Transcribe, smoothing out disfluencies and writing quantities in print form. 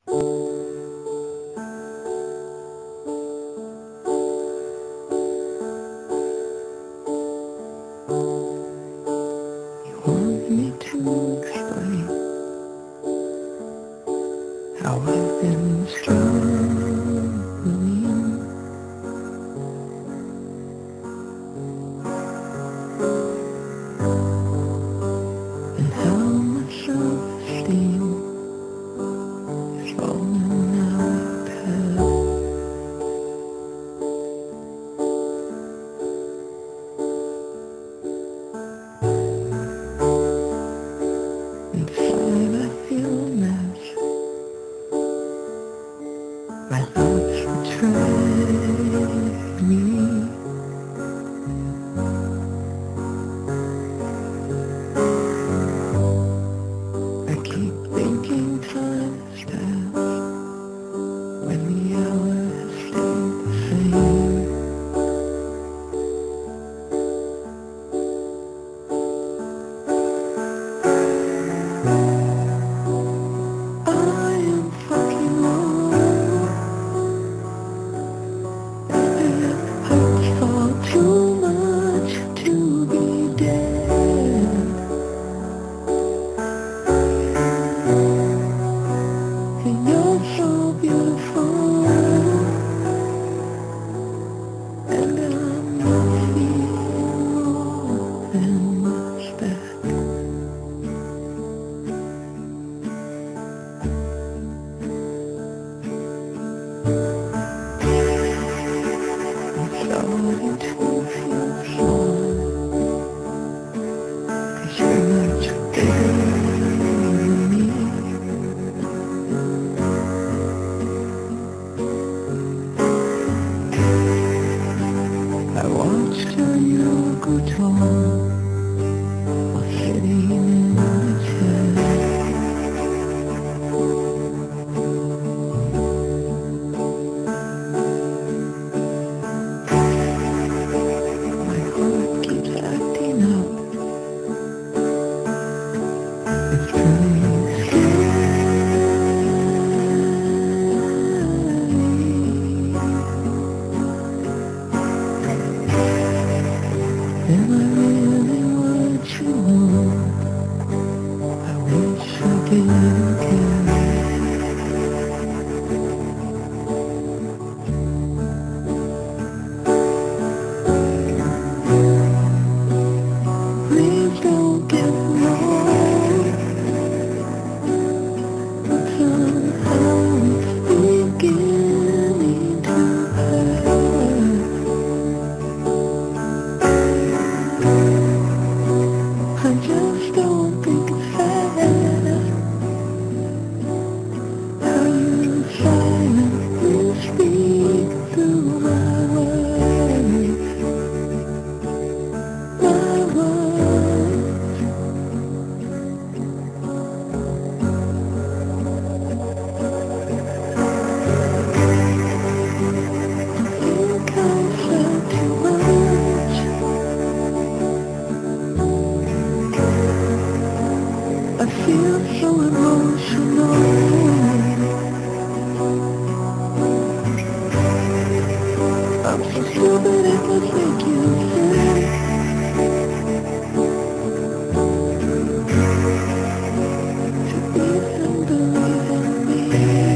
You want me to explain how I've been struggling, and how my self-esteem is falling out of path. Inside I feel a mess. My thoughts betray me. I keep thinking time has passed when the hour has stayed the same. I am fucking low. It hurts all too much to be dead. And you're so beautiful, and I'm nothing more than Speck. I'm starting to feel small, 'cause you're much bigger than me. I watched her yoga tall while sitting in a chair. My heart keeps acting up. It's really scary. And I really want you more. I wish I didn't care. Please don't get me wrong, but somehow it's beginning to hurt. I just don't think it's fair how you silently speak through my words. My words. I think I said too much. I feel so emotional. I'm so stupid it would make you sick to even believe in me.